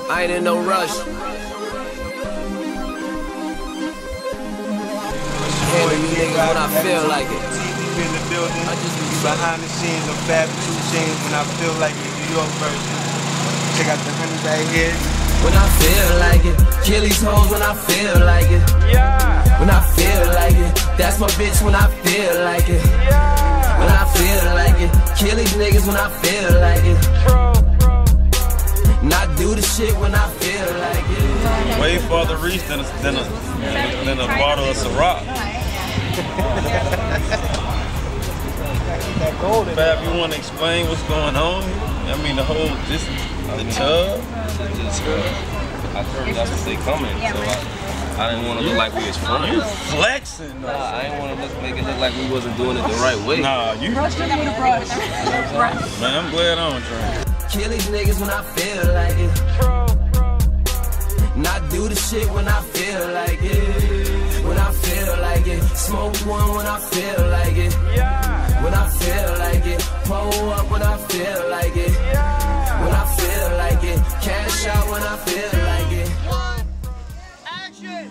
I ain't in no rush. Handle you niggas when I feel like it. In the building, behind the scenes of Fab 2 Chainz when I feel like it, New York version. Check out the honey right here. When I feel like it, kill these hoes when I feel like it. Yeah. When I feel like it, that's my bitch when I feel like it. Yeah. When I feel like it, kill these niggas when I feel like it. And I do the shit when I feel like it. Way farther reach than a bottle of Ciroc. Fab, you want to explain what's going on here? I mean, the whole, the tub? I heard that's what they coming, so I didn't want to look like we was friends. You flexing, though. Nah, I didn't want to make it look like we wasn't doing it the right way. Nah, you. Man, I'm glad I'm trying. Kill these niggas when I feel like it. And I do the shit when I feel like it. When I feel like it. Smoke one when I feel like it. When I feel like it. Pull up when I feel like it. When I feel like it. Cash out when I feel like it. Action!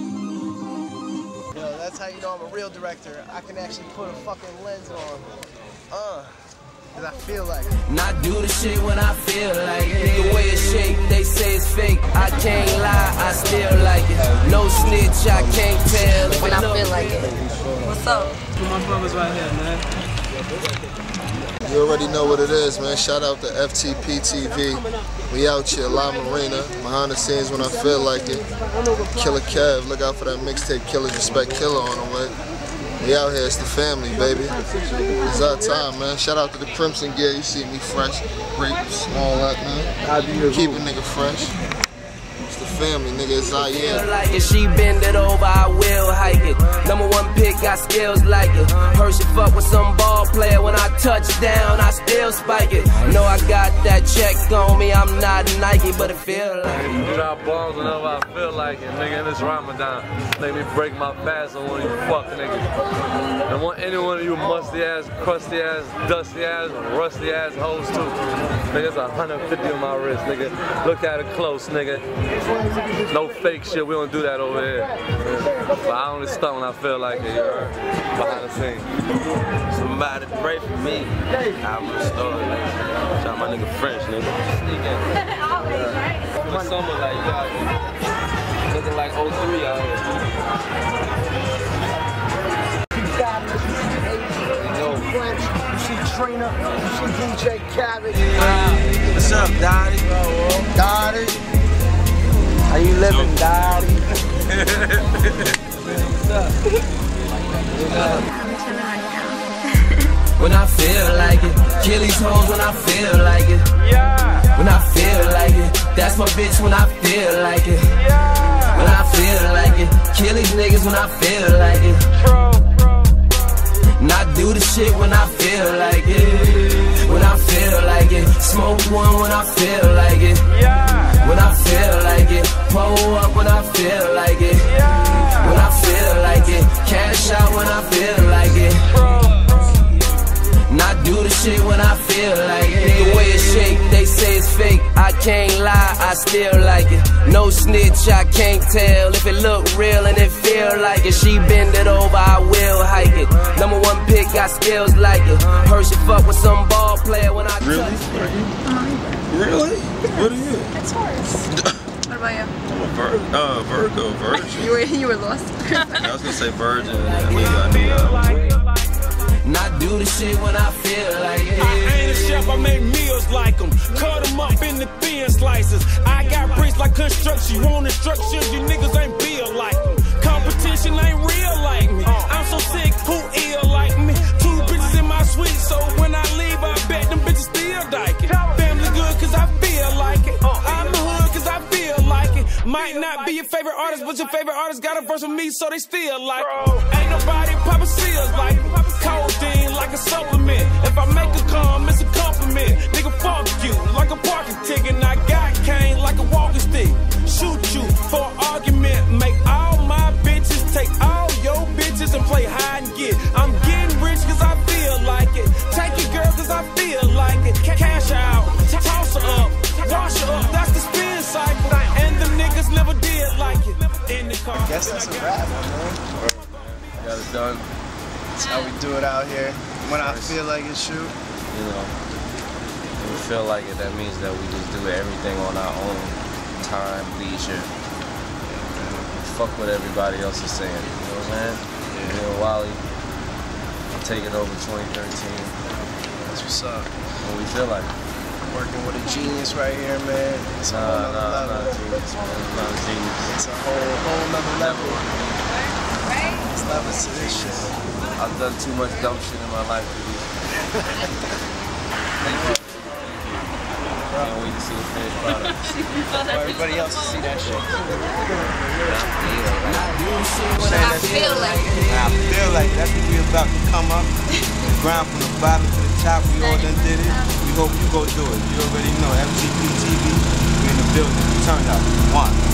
Yo, that's how you know I'm a real director. I can actually put a fucking lens on. Cause I feel like it. And I do the shit when I feel like it. The way it shake, they say it's fake. I can't lie, I still like it. No snitch, I can't tell. When I feel like it. What's up? My brothers right here, man. You already know what it is, man. Shout out to FTP TV. We out here, La Marina, behind the scenes when I feel like it. Killer Kev, look out for that mixtape, Killers Respect Killer on the way. We out here, it's the family, baby. It's our time, man. Shout out to the Crimson Gear. You see me fresh, grapes, and all that, man. Keep a nigga fresh. It's the family, nigga. It's our year. Like if she bend it over, I will hike it. #1 pick, got skills like it. Heard she fuck with some ball player. When I touch down, I still spike it. Know I got that check on me. I'm not Nike, but it feel like it. Drop balls whenever I feel like it, nigga. And it's Ramadan. Make me break my fast on one of you fuck niggas. And want any one of you musty ass, crusty ass, dusty ass, rusty ass hoes too. Nigga, it's 150 on my wrist, nigga. Look at it close, nigga. No fake shit, we don't do that over here. But I only stunt when I feel like it, you heard? Behind the scenes. Somebody pray for me. I'm the story, nigga. Shout my nigga French, nigga. The summer, like, you out here. Looking like 03 out here. You see Trina, you see DJ Khaled. What's up, Dottie? Dottie. How you living, Dottie? What's up? When I feel like it, kill these hoes when I feel like it. When I feel like it, that's my bitch when I feel like it. When I feel like it, kill these niggas when I feel like it. And I do the shit when I feel like it. When I feel like it, smoke one when I feel like it. When I feel like it, pull up when I feel like it. When I feel like it, cash out when I feel like it. And I do the shit when I feel like it. The way it shake, they say it's fake. I can't lie, I still like it. No snitch, I can't tell. If it look real and it feel like it. She bend it over, I will hike it. #1 pick, got skills like it. Heard she fuck with some ball player when I Really? Really? What are you? It's Taurus. What about you? I'm a Virgo, virgin. You were lost. I was gonna say virgin. I knew and I do the shit when I feel like it. I ain't a chef, I make meals like them. Cut them up in the thin slices. I got bricks like construction. You want instructions, you niggas ain't built like them. Competition ain't real like me. I'm so sick, who ill like me? 2 bitches in my suite, so when I leave, I bet them bitches still dyke it. Family good cause I feel like it. I'm the hood cause I feel like it. Might not be your favorite artist, but your favorite artist got a verse with me, so they still like it. Ain't nobody poppin' seals like it. Codeine like a supplement. If I make a come, it's a compliment. Nigga, fuck you like a parking ticket. And I got cane like a walking stick. Shoot you for an argument. Make all my bitches take all your bitches and play hide and get. I'm getting rich cause I feel like it. Take your girl cause I feel like it. Cash her out, toss her up, wash her up. That's the spin side. done. That's how we do it out here. When I feel like it, shoot. You know, when we feel like it, that means that we just do everything on our own time, leisure. Fuck what everybody else is saying. You know what I'm saying? Me and Wally, I'm taking over 2013. That's what's up. When we feel like it. Working with a genius right here, man. It's a whole nother level. Not a genius, man. Not a genius. It's a whole nother level. It's levels to this shit. I've done too much dumb shit in my life to be. Thank you. Can't wait to see the finished product. For everybody else to see that shit. When I feel like it. When I feel like it. That's what we about to come up. The grind from the bottom to the top. We all done did it. We hope you go do it. You already know. FTP TV. We in the building. Turn up. 1.